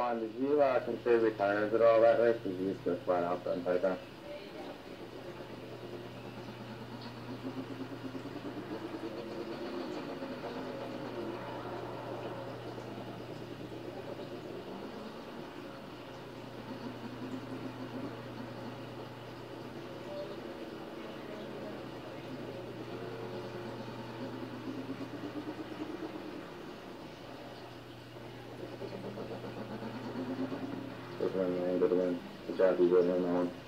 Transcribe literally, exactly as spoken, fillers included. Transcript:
Juan, did you uh, consider retiring at all that race? Did you just go flat out the entire time? Good win, man. Good win. Good job, you good win that one.